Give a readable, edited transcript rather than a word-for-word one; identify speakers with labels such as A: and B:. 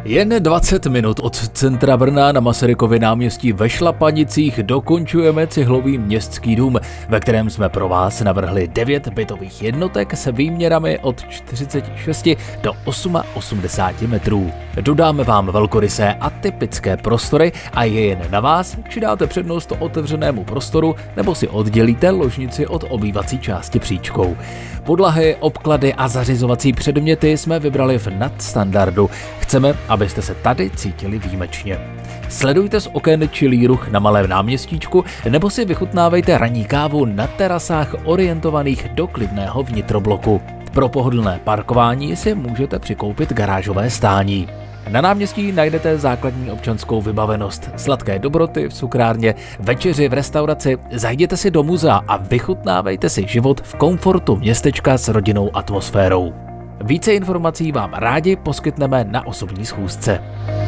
A: Jen 20 minut od centra Brna na Masarykově náměstí ve Šlapanicích dokončujeme cihlový městský dům, ve kterém jsme pro vás navrhli 9 bytových jednotek s výměrami od 46 do 88 metrů. Dodáme vám velkorysé a typické prostory a je jen na vás, či dáte přednost otevřenému prostoru nebo si oddělíte ložnici od obývací části příčkou. Podlahy, obklady a zařizovací předměty jsme vybrali v nadstandardu. Chceme, abyste se tady cítili výjimečně. Sledujte z oken čilý ruch na malém náměstíčku nebo si vychutnávejte ranní kávu na terasách orientovaných do klidného vnitrobloku. Pro pohodlné parkování si můžete přikoupit garážové stání. Na náměstí najdete základní občanskou vybavenost, sladké dobroty v cukrárně, večeři v restauraci, zajděte si do muzea a vychutnávejte si život v komfortu městečka s rodinnou atmosférou. Více informací vám rádi poskytneme na osobní schůzce.